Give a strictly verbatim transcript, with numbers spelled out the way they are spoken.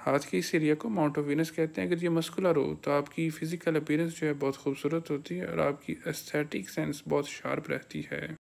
हाथ की इस एरिया को माउंट ऑफ वीनस कहते हैं। अगर ये मस्कुलर हो तो आपकी फ़िज़िकल अपीयरेंस जो है बहुत खूबसूरत होती है और आपकी एस्थेटिक सेंस बहुत शार्प रहती है।